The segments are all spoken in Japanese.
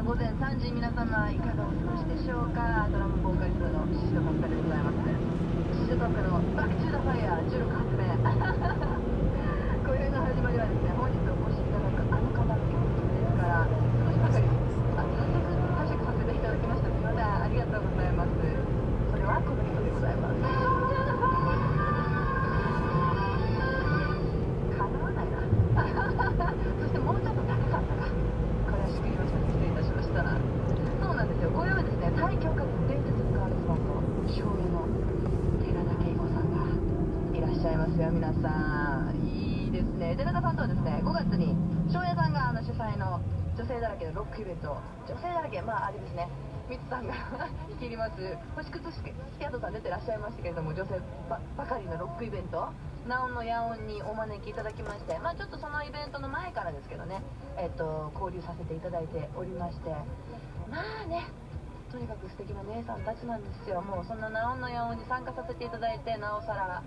午前3時、皆様いかがお過ごしでしょうか。ドラムボーカリストのシシドカスカルでございます。シシドトークのバックチューザファイヤー16発目今宵の始まりはですね、本日お越しいただくあの方の曲ですから、少しばかり早速拝借させていただきました。すいません、ありがとうございます。それはこの人でございます。叶わないなそしてもうちょっと高かったか。これは仕切りを失礼いたしました。そうなんですよ、今夜はですね、最強かつ伝説のガールズバンド醤油の寺田恵子さんがいらっしゃいますよ。皆さんいいですね。寺田さんとはですね、5月に醤油さんが主催の女性だらけのロックイベント、女性だらけ、まああれですね、ミツさんが率いります星屑スキャットさん出てらっしゃいましたけれども、女性 ばかりのロックイベントナオンのヤオンにお招きいただきまして、まあちょっとそのイベントの前からですけどね、交流させていただいておりまして、まあね、とにかく素敵な姉さんたちなんですよ。もうそんなナオンのヤオンに参加させていただいて、なおさら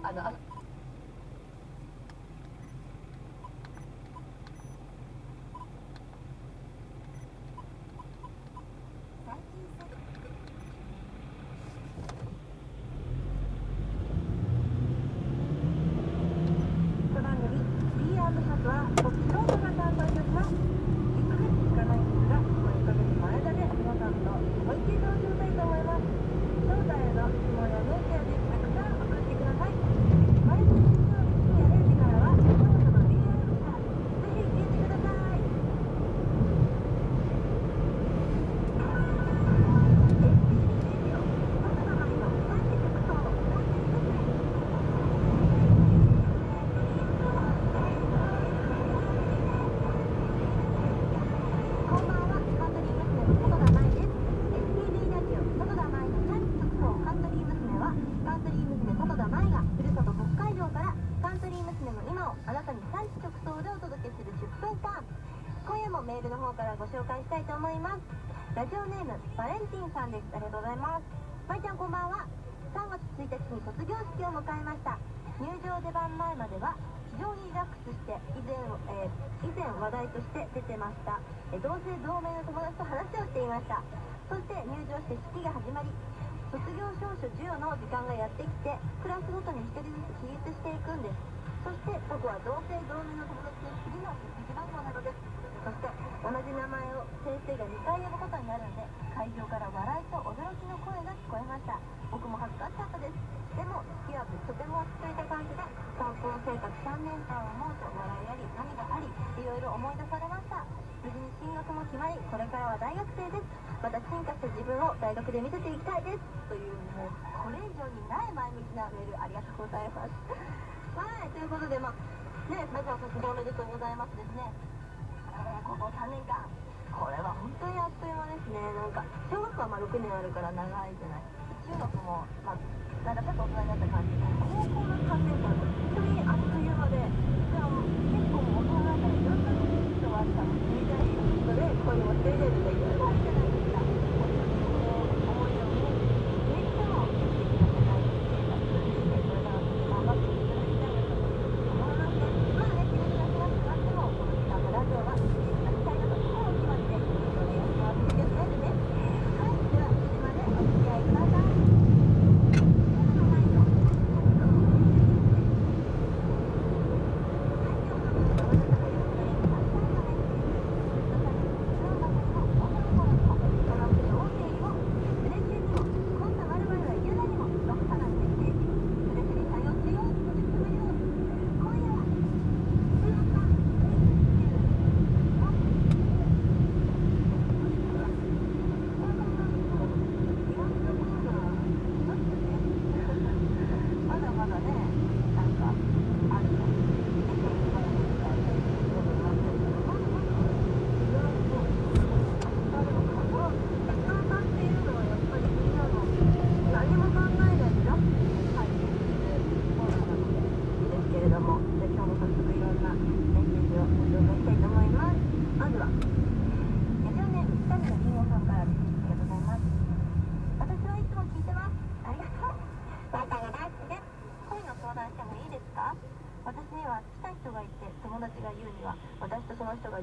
メールの方からご紹介したいと思います。ラジオネームバレンティンさんです。ありがとうございます。まいちゃんこんばんは。3月1日に卒業式を迎えました。入場出番前までは非常にリラックスして以前話題として出てました。同姓同名の友達と話をしていました。そして入場して式が始まり、卒業証書授与の時間がやってきて、クラスごとに1人ずつ起立していくんです。そして僕は同姓同名の友達の次の席番号なのです。そして同じ名前を先生が2回呼ぶことになるんで、会場から笑いと驚きの声が聞こえました。僕も恥ずかしかったです。でも式はとても落ち着いた感じで、高校生活3年間を思うと笑いあり涙あり、いろいろ思い出されました。無事に進学も決まり、これからは大学生です。また進化した自分を大学で見せていきたいですという、もうこれ以上にない前向きなメールありがとうございますはい、ということでまずは卒業おめでとうございますですね。高校3年間、これは本当にあっという間ですね。なんか小学校は6年あるから長いじゃない。中学もなんかちょっと大人になった感じで、高校の3年間本当にあっという間で、しかも結構大人になったらいろんな人があったので、めちゃいい人で恋をしているとかいろいろあるじゃないですか。思い出をね、めっちゃも素敵な世界生活で、これから頑張っていただきたいなと思いますね。まあね、仕事が忙しくなっても、この時間のラジオは続けていただきたいなと心を決まってよろしくお願いします。ですね。はい、では9時までお付き合いください。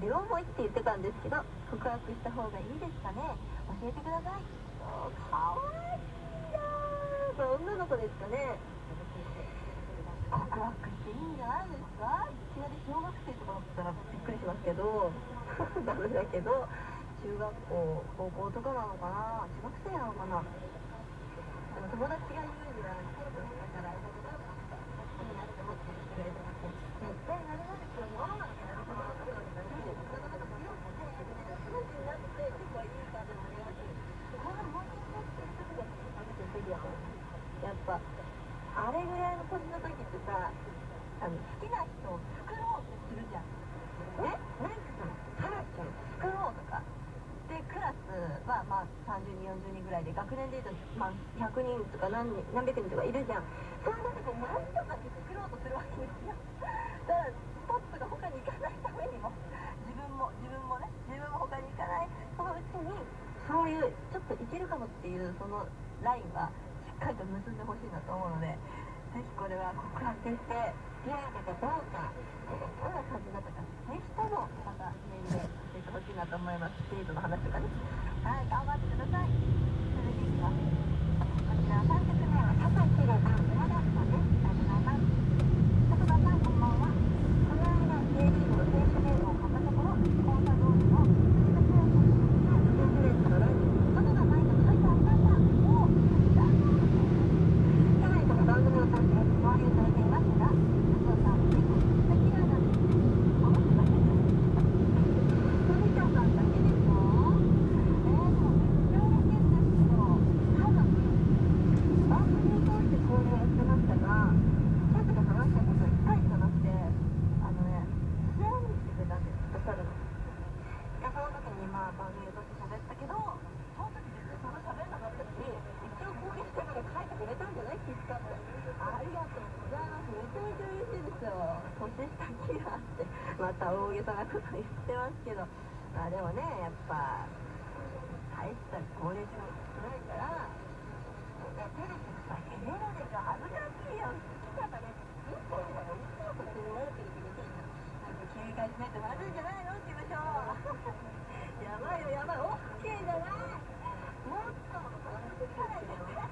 両思いって言ってたんですけど、告白した方がいいですかね。教えてください。かわいいなぁ。これ女の子ですかね。告白していいんじゃないですか。いきなり小学生とかだったらびっくりしますけどダメだけど、中学校高校とかなのかな、中学生なのかな。でも友達が言うにはだから好きになって思ってくれてます。絶対なれないですよ。世の中になることがなくなるからいいです。なかなか強くて気持ちになって結構いい感じの恋愛する。これはもうちょっとしてる時が好きやと思う。やっぱあれぐらいの年の時ってさ、好きな人を作ろうとするじゃん。ね、なんかさ、ハラちゃん作ろうとか。で、クラスはまあ30人、40人ぐらいで、学年でいうと、まあ、100人とか何百人とかいるじゃん。そういう中で何とかに作ろうとするわけですよ。だから、スポットが他に行かないためにも、自分も他に行かない、そのうちに、そういう、ちょっといけるかもっていう、そのラインは、しっかりと結んでほしいなと思うので、ぜひこれは告白して、出会えたかどうか、どんな感じだったか、ぜひともまたメールで教えてほしいなと思います。デートの話とかね。はい、頑張ってください。それでいきます。こちら3曲目は、朝一でさん、村田さんです。ありがとうございます。佐藤さん、こんばんは。この間、J リーグの選手名簿を買ったところ、コンサドールの藤田選手のステージレースの欄に、佐藤が前に届いてありました。おー、残念。去年この番組を通して交流されていますが、佐藤さん、結構素敵なんですね。この人だけです。富田さんだけですか？でもめっちゃ嬉しいんですけど、多分、番組を通して交流はしてましたが、チャットで話したこと1回しかなくて、出演に来てくれたんです、おっしゃるの。で、その時にまあ番組を通して喋ったけど、その時別にそんな喋んなかったし、一応交流してから書いてくれたんじゃないきっとって。ありがとうございます。めちゃめちゃ嬉しいですよ。年下キラーって、また大げさなこと言ってますけど、まあでもね、やっぱ、大した交流しもないから、テレビさ、照れるでしょ、恥ずかしいよ。好きだからね、いい子だから、いつもこっちに慣れてるけど、なんか警戒しないとまずいんじゃないの事務所。やばいよ、やばい、オッケーじゃない。もっと話してくれよ。